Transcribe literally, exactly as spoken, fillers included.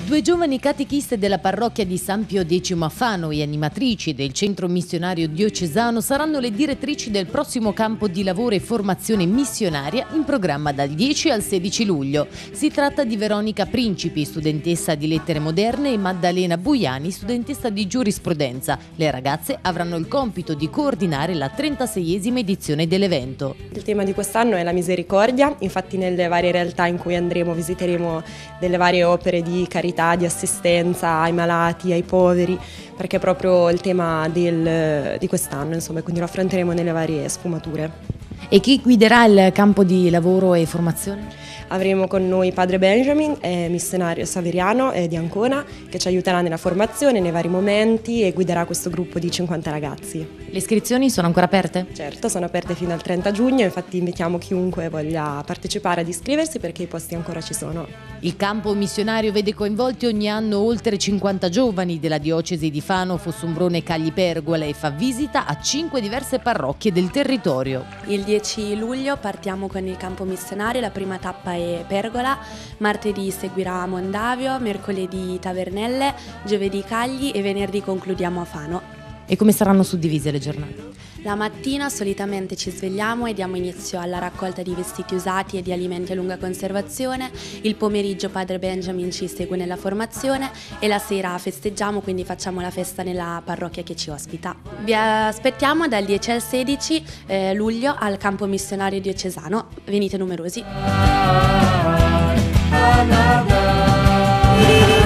Due giovani catechiste della parrocchia di San Pio X a Fano e animatrici del centro missionario diocesano saranno le direttrici del prossimo campo di lavoro e formazione missionaria in programma dal dieci al sedici luglio. Si tratta di Veronica Principi, studentessa di lettere moderne, e Maddalena Buiani, studentessa di giurisprudenza. Le ragazze avranno il compito di coordinare la trentaseiesima edizione dell'evento. Il tema di quest'anno è la misericordia, infatti nelle varie realtà in cui andremo visiteremo delle varie opere di carità, di assistenza ai malati, ai poveri, perché è proprio il tema del, di quest'anno, insomma, quindi lo affronteremo nelle varie sfumature. E chi guiderà il campo di lavoro e formazione? Avremo con noi padre Benjamin, eh, missionario saveriano eh, di Ancona, che ci aiuterà nella formazione, nei vari momenti, e guiderà questo gruppo di cinquanta ragazzi. Le iscrizioni sono ancora aperte? Certo, sono aperte fino al trenta giugno, infatti invitiamo chiunque voglia partecipare ad iscriversi perché i posti ancora ci sono. Il campo missionario vede coinvolti ogni anno oltre cinquanta giovani della diocesi di Fano, Fossombrone e Cagli Pergola e fa visita a cinque diverse parrocchie del territorio. Il dieci luglio partiamo con il campo missionario, la prima tappa è Pergola, martedì seguirà Mondavio, mercoledì Tavernelle, giovedì Cagli e venerdì concludiamo a Fano. E come saranno suddivise le giornate? La mattina solitamente ci svegliamo e diamo inizio alla raccolta di vestiti usati e di alimenti a lunga conservazione, il pomeriggio padre Benjamin ci segue nella formazione e la sera festeggiamo, quindi facciamo la festa nella parrocchia che ci ospita. Vi aspettiamo dal dieci al sedici eh, luglio al campo missionario diocesano, venite numerosi.